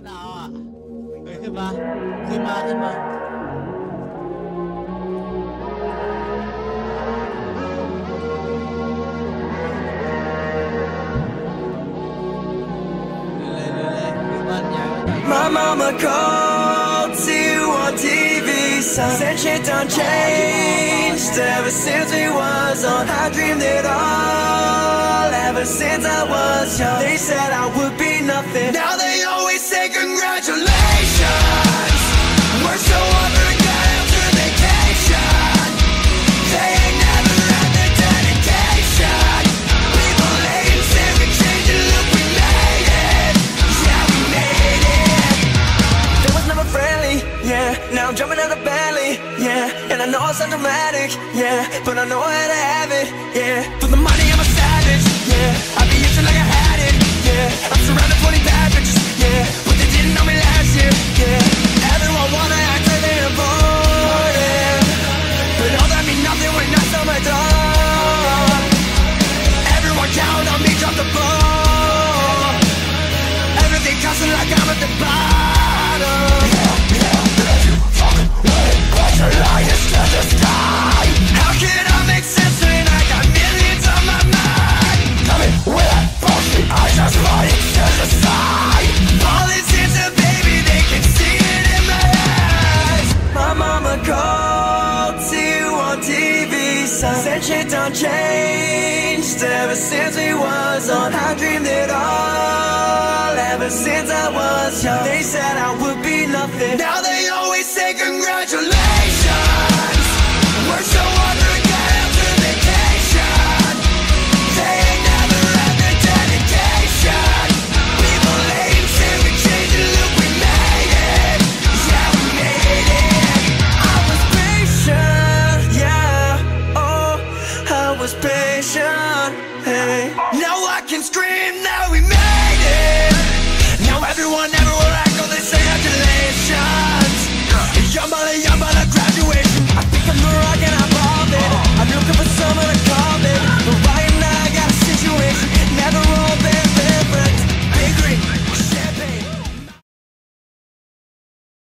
ดาวอ่ะเฮ้ยขึ้นมาขึ้นมาขึ้นมา My mama called you on TV, said shit done changed ever since we was on. I dreamed it all ever since I was young. They said I would be nothing. Now they always say congratulations. Worked so hard for a guy after vacation. They ain't never had the dedication. People hate say we changed it, look we made it. Yeah, we made it. They was never friendly, yeah. Now I'm jumping out of belly, yeah. And I know it's not dramatic, yeah. But I know how to have it, yeah. For the money I'm a savage, yeah. I be itching like I had it, yeah. I'm surrounded 20 bad bitches, yeah. But they didn't know me last year, yeah. Everyone wanna act like they're important, but all that mean nothing when knocks on my door. Everyone count on me, drop the ball. Everything costing like I'm at the bottom. How can I make sense when I got millions on my mind? Coming with that bullshit, I just want it to the side. All this into baby, they can see it in my eyes. My mama called you on TV, said shit done changed ever since we was on. I dreamed it all ever since I was young. They said I would be nothing. Now they always say congratulations. Worked so hard for a guy after vacation. They ain't never had the dedication. People hate say we changed it, look we made it. Yeah, we made it. I was patient, yeah. Oh, I was patient.